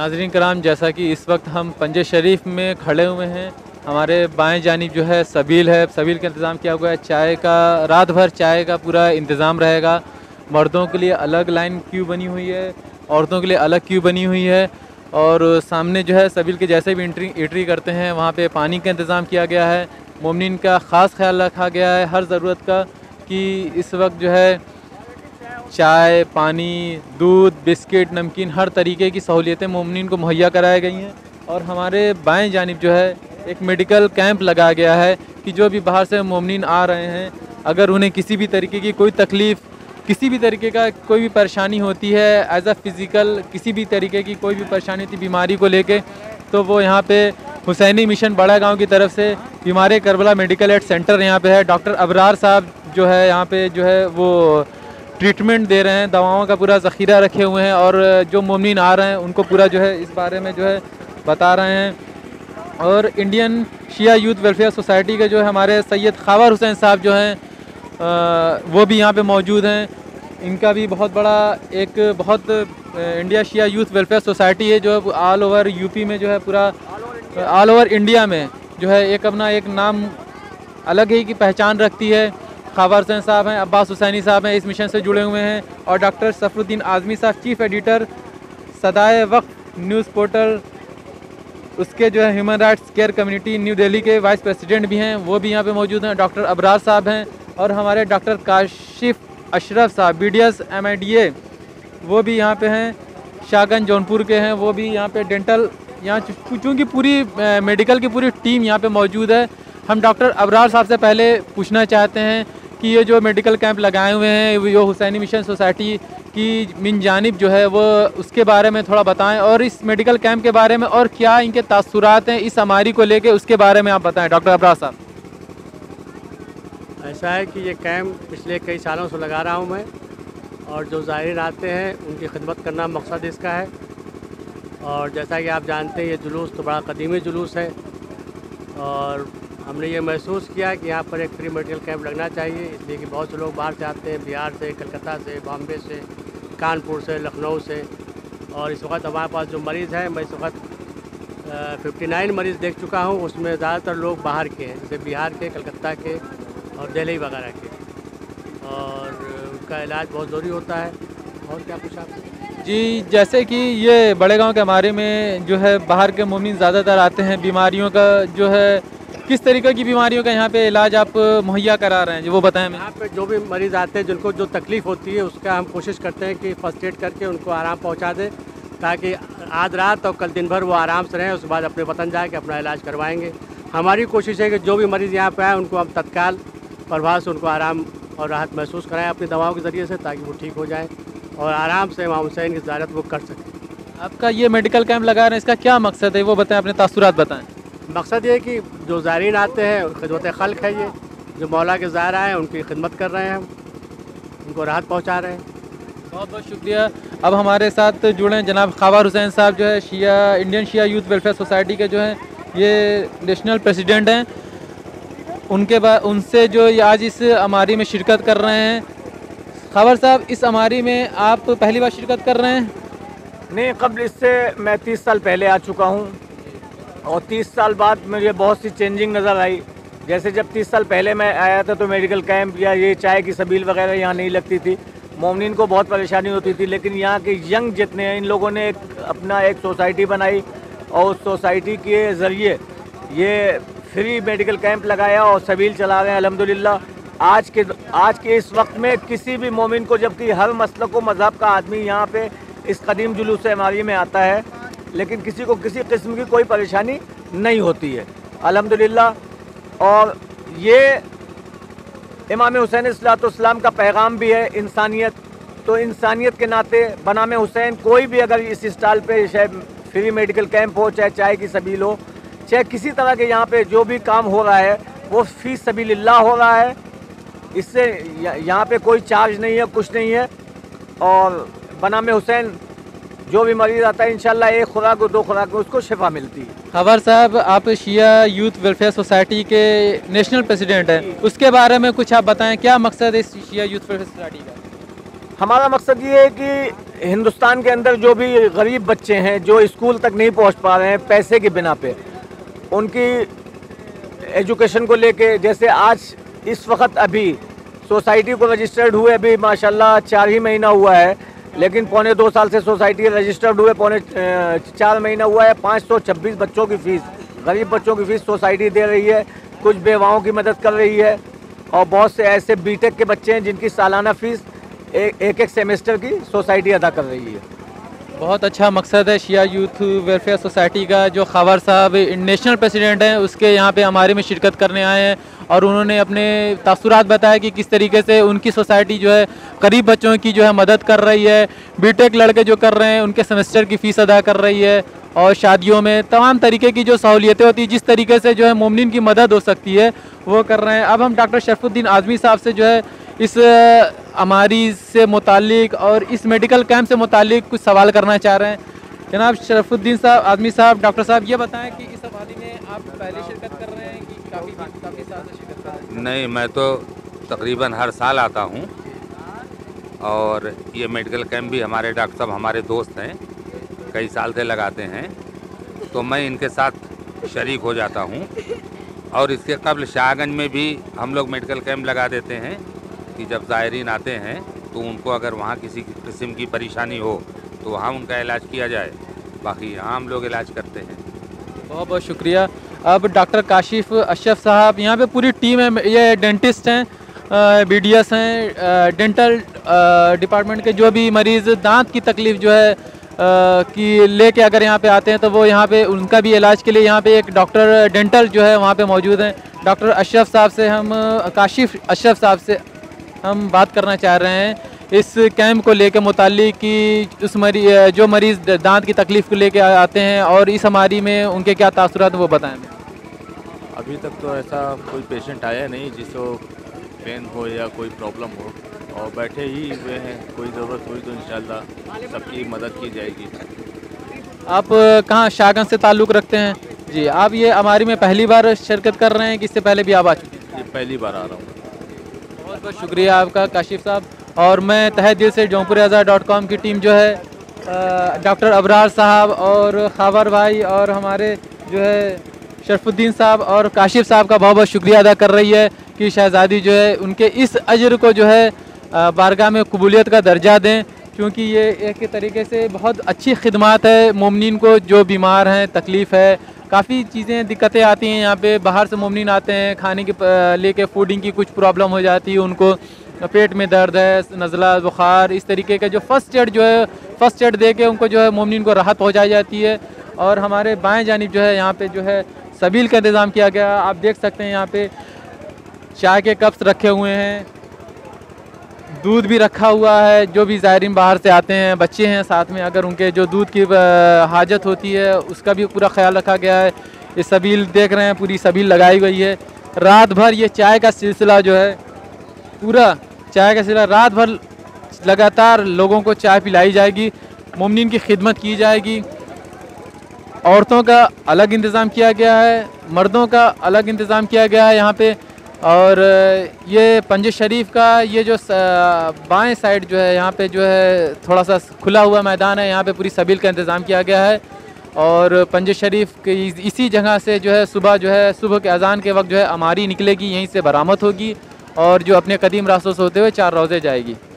नाज़रीन कराम, जैसा कि इस वक्त हम पंजे शरीफ में खड़े हुए हैं, हमारे बाएं जानिब जो है सबील है। सबील का इंतज़ाम किया हुआ है। चाय का, रात भर चाय का पूरा इंतज़ाम रहेगा। मर्दों के लिए अलग लाइन क्यू बनी हुई है, औरतों के लिए अलग क्यू बनी हुई है। और सामने जो है सबील के जैसे भी एंट्री करते हैं वहाँ पे पानी का इंतज़ाम किया गया है। मोमिनीन का ख़ास ख्याल रखा गया है हर ज़रूरत का, कि इस वक्त जो है चाय, पानी, दूध, बिस्किट, नमकीन, हर तरीके की सहूलियतें मोमिनीन को मुहैया कराई गई हैं। और हमारे बाएं जानिब जो है एक मेडिकल कैंप लगाया गया है कि जो भी बाहर से मोमिनीन आ रहे हैं, अगर उन्हें किसी भी तरीके की कोई तकलीफ़, किसी भी तरीके का कोई भी परेशानी होती है, एज अ फ़िज़िकल किसी भी तरीके की कोई भी परेशानी होती बीमारी को लेके, तो वो यहाँ पे हुसैनी मिशन बड़ा गाँव की तरफ से बीमार करबला मेडिकल एड सेंटर यहाँ पे है। डॉक्टर अबरार साहब जो है यहाँ पे जो है वो ट्रीटमेंट दे रहे हैं, दवाओं का पूरा ज़ख़ीरा रखे हुए हैं। और जो मोमिनीन आ रहे हैं उनको पूरा जो है इस बारे में जो है बता रहे हैं। और Indian Shia youth welfare society के जो है हमारे सैयद खावर हुसैन साहब जो हैं वो भी यहाँ पे मौजूद हैं। इनका भी बहुत बड़ा एक India Shia youth welfare society है जो ऑल ओवर यूपी में जो है पूरा ऑल ओवर इंडिया में जो है एक अपना एक नाम अलग ही की पहचान रखती है। खावर हुसैन साहब हैं, अब्बास हुसैनी साहब हैं, इस मिशन से जुड़े हुए हैं। और डॉक्टर सफरुद्दीन आज़मी साहब, चीफ़ एडिटर सदाए वक्त न्यूज़ पोर्टल, उसके जो है human rights care community New Delhi के वाइस प्रेसिडेंट भी हैं, वो भी यहाँ पे मौजूद हैं। डॉक्टर अबरार साहब हैं। और हमारे डॉक्टर काशिफ अशरफ साहब BDS MIDA वो भी यहाँ पे हैं, शाहगंज जौनपुर के हैं, वो भी यहाँ पे डेंटल, यहाँ चूँकि पूरी मेडिकल की पूरी टीम यहाँ पे मौजूद है। हम डॉक्टर अबरार साहब से पहले पूछना चाहते हैं कि ये जो मेडिकल कैंप लगाए हुए हैं जो हुसैनी मिशन सोसाइटी की मिन जानिब जो है वो उसके बारे में थोड़ा बताएं, और इस मेडिकल कैंप के बारे में और क्या इनके तासुरात हैं इस हमारी को लेके, उसके बारे में आप बताएं डॉक्टर अबरार साहब। ऐसा है कि ये कैंप पिछले कई सालों से लगा रहा हूँ मैं, और जो ज़ायरीन आते हैं उनकी खिदमत करना मकसद इसका है। और जैसा कि आप जानते हैं ये जुलूस तो बड़ा कदीमी जुलूस है, और हमने ये महसूस किया कि यहाँ पर एक फ्री मेडिकल कैंप लगना चाहिए, इसलिए कि बहुत से लोग बाहर से आते हैं, बिहार से, कलकत्ता से, बॉम्बे से, कानपुर से, लखनऊ से। और इस वक्त हमारे पास जो मरीज़ हैं, मैं इस वक्त 59 मरीज़ देख चुका हूँ, उसमें ज़्यादातर लोग बाहर के हैं, जैसे बिहार के, कलकत्ता के और दिल्ली वगैरह के, और उनका इलाज बहुत ज़रूरी होता है। और क्या पूछा आपने? जी, जैसे कि ये बड़े गांव के हमारे में जो है बाहर के मोमिन ज़्यादातर आते हैं, बीमारियों का जो है किस तरीके की बीमारियों का यहाँ पे इलाज आप मुहैया करा रहे हैं जो वो बताएं हमें। यहाँ पे जो भी मरीज़ आते हैं जिनको जो तकलीफ़ होती है उसका हम कोशिश करते हैं कि फर्स्ट एड करके उनको आराम पहुँचा दें, ताकि आज रात और कल दिन भर वो आराम से रहें, उसके बाद अपने वतन जाके अपना इलाज करवाएंगे। हमारी कोशिश है कि जो भी मरीज़ यहाँ पे आए उनको हम तत्काल प्रभाव से उनको आराम और राहत महसूस कराएं अपनी दवाओं के ज़रिए से, ताकि वो ठीक हो जाएँ और आराम से इमाम हुसैन की ज़ियारत वो कर सकें। आपका ये मेडिकल कैंप लगा रहे हैं, इसका क्या मकसद है वो बताएं, अपने तासुरात बताएं। मकसद ये है कि जो ज़ायरीन आते हैं खिदमत खल्क है, ये जो मौला के ज़ायरा हैं उनकी खिदमत कर रहे हैं, हम उनको राहत पहुँचा रहे हैं। बहुत बहुत शुक्रिया। अब हमारे साथ जुड़े हैं जनाब खावर हुसैन साहब, जो है Indian Shia youth welfare society के जो हैं ये नेशनल प्रेसिडेंट हैं। उनसे जो आज इस अमारी में शिरकत कर रहे हैं। खावर साहब, इस अमारी में आप पहली बार शिरकत कर रहे हैं? नहीं, कबल इससे मैं 30 साल पहले आ चुका हूँ, और 30 साल बाद मुझे बहुत सी चेंजिंग नज़र आई। जैसे जब 30 साल पहले मैं आया था तो मेडिकल कैंप या ये चाय की सबील वगैरह यहाँ नहीं लगती थी, मोमिनीन को बहुत परेशानी होती थी। लेकिन यहाँ के यंग जितने हैं, इन लोगों ने अपना एक सोसाइटी बनाई, और उस सोसाइटी के ज़रिए ये फ्री मेडिकल कैंप लगाया और सबील चला रहे हैं अल्हम्दुलिल्लाह। आज के इस वक्त में किसी भी मोमिन को, जबकि हर मसलक व मज़हब का आदमी यहाँ पे इस कदीम जुलूस अमारी में आता है, लेकिन किसी को किसी किस्म की कोई परेशानी नहीं होती है अल्हम्दुलिल्लाह। और ये इमाम हुसैन अलैहिस्सलाम का पैगाम भी है, इंसानियत। तो इंसानियत के नाते बनामे हुसैन कोई भी अगर इस स्टॉल पे चाहे फ्री मेडिकल कैंप हो, चाहे चाय की सबील हो, चाहे किसी तरह के यहाँ पे जो भी काम हो रहा है वो फ़ी सबीलिल्लाह हो रहा है। इससे यहाँ पे कोई चार्ज नहीं है, कुछ नहीं है। और बनामे हुसैन जो भी मरीज़ आता है इंशाल्लाह एक खुराक और 2 खुराक में उसको शिफा मिलती है। खबर साहब, आप शिया यूथ वेलफेयर सोसाइटी के नेशनल प्रेसिडेंट हैं, उसके बारे में कुछ आप बताएं, क्या मकसद है इस शिया यूथ वेलफेयर सोसाइटी का? हमारा मकसद ये है कि हिंदुस्तान के अंदर जो भी गरीब बच्चे हैं जो स्कूल तक नहीं पहुंच पा रहे हैं पैसे की बिना पे, उनकी एजुकेशन को लेके, जैसे आज इस वक्त अभी सोसाइटी को रजिस्टर्ड हुए अभी माशाल्लाह 4 ही महीना हुआ है, लेकिन 1.25 साल से सोसाइटी रजिस्टर्ड हुए 4 महीना हुआ है। 526 बच्चों की फ़ीस, गरीब बच्चों की फ़ीस सोसाइटी दे रही है, कुछ बेवाओं की मदद कर रही है, और बहुत से ऐसे बीटेक के बच्चे हैं जिनकी सालाना फ़ीस एक सेमेस्टर की सोसाइटी अदा कर रही है। बहुत अच्छा मकसद है शिया यूथ वेलफेयर सोसाइटी का। जो खबर साहब नेशनल प्रेसिडेंट हैं उसके यहाँ पे हमारे में शिरकत करने आए हैं और उन्होंने अपने तासुरात बताया कि किस तरीके से उनकी सोसाइटी जो है गरीब बच्चों की जो है मदद कर रही है, बीटेक लड़के जो कर रहे हैं उनके सेमेस्टर की फ़ीस अदा कर रही है, और शादियों में तमाम तरीके की जो सहूलियतें होती हैं, जिस तरीके से जो है मोमिन की मदद हो सकती है वो कर रहे हैं। अब हम डॉक्टर शरफुद्दीन आज़मी साहब से जो है इस हमारी से मुतालिक और इस मेडिकल कैंप से मुतालिक कुछ सवाल करना चाह रहे हैं। जनाब शरफुद्दीन साहब आज़मी साहब, डॉक्टर साहब ये बताएं कि इस हवाले में आप पहले शिरकत कर रहे हैं कि काफ़ी साल से शिरकत कर रहे हैं? नहीं, मैं तो तकरीबन हर साल आता हूँ, और ये मेडिकल कैंप भी हमारे डॉक्टर साहब हमारे दोस्त हैं, कई साल से लगाते हैं, तो मैं इनके साथ शरीक हो जाता हूँ। और इसके कबल शाहगंज में भी हम लोग मेडिकल कैंप लगा देते हैं कि जब ज़ायरीन आते हैं तो उनको अगर वहाँ किसी किस्म की परेशानी हो तो वहाँ उनका इलाज किया जाए, बाकी यहाँ हम लोग इलाज करते हैं। बहुत बहुत शुक्रिया। अब डॉक्टर काशिफ अशरफ साहब, यहाँ पे पूरी टीम है, ये डेंटिस्ट हैं, BDS हैं, डेंटल डिपार्टमेंट के जो भी मरीज़ दांत की तकलीफ़ जो है कि लेके अगर यहाँ पे आते हैं तो वो यहाँ पे उनका भी इलाज के लिए यहाँ पे एक डॉक्टर डेंटल जो है वहाँ पे मौजूद हैं। डॉक्टर अशरफ साहब से हम काशिफ अशरफ साहब से हम बात करना चाह रहे हैं इस कैंप को लेके मुताल्लिक कि उस जो मरीज़ दांत की तकलीफ़ को लेके आते हैं और इस हमारी में उनके क्या तासुरात वो बताएं। अभी तक तो ऐसा कोई पेशेंट आया नहीं जिसको पेन हो या कोई प्रॉब्लम हो, और बैठे ही हुए हैं, कोई ज़रूरत हुई तो इंशाल्लाह सबकी मदद की जाएगी। आप कहाँ शाहगंज से ताल्लुक़ रखते हैं? जी, आप ये हमारी में पहली बार शिरकत कर रहे हैं कि इससे पहले भी आप आ चुके हैं? ये पहली बार आ रहा हूँ। बहुत बहुत शुक्रिया आपका काशिफ साहब। और मैं तहे दिल से jaumpuriazad.com की टीम जो है डॉक्टर अबरार साहब और खाबर भाई और हमारे जो है शरफुद्दीन साहब और काशिफ साहब का बहुत बहुत शुक्रिया अदा कर रही है कि शहज़ादी जो है उनके इस अजर को जो है बारगाह में कबूलियत का दर्जा दें, क्योंकि ये एक तरीके से बहुत अच्छी खिदमत है मोमिनीन को जो बीमार हैं, तकलीफ़ है, काफ़ी चीज़ें दिक्कतें आती हैं यहाँ पे, बाहर से मोमिनीन आते हैं, खाने के लेके फूडिंग की कुछ प्रॉब्लम हो जाती है, उनको पेट में दर्द है, नज़ला, बुखार, इस तरीके का जो फ़र्स्ट एड जो है फ़र्स्ट एड दे के उनको जो है मोमिनीन को राहत पहुँचाई जाती है। और हमारे बाएँ जानिब जो है यहाँ पर जो है सबील का इंतज़ाम किया गया। आप देख सकते हैं यहाँ पे चाय के कप्स रखे हुए हैं, दूध भी रखा हुआ है, जो भी ज़ायरीन बाहर से आते हैं, बच्चे हैं साथ में, अगर उनके जो दूध की हाजत होती है उसका भी पूरा ख्याल रखा गया है। ये सबील देख रहे हैं, पूरी सबील लगाई गई है। रात भर ये चाय का सिलसिला जो है, पूरा चाय का सिलसिला रात भर लगातार लोगों को चाय पिलाई जाएगी, मोमिनीन की खिदमत की जाएगी। औरतों का अलग इंतज़ाम किया गया है, मर्दों का अलग इंतज़ाम किया गया है यहाँ पे। और ये पंजे शरीफ का ये जो बाएं साइड जो है यहाँ पे जो है थोड़ा सा खुला हुआ मैदान है, यहाँ पे पूरी सबील का इंतज़ाम किया गया है। और पंजे शरीफ के इसी जगह से जो है सुबह के अज़ान के वक्त जो है अमारी निकलेगी, यहीं से बरामद होगी और जो अपने कदीम रास्तों से होते हुए 4 रोज़े जाएगी।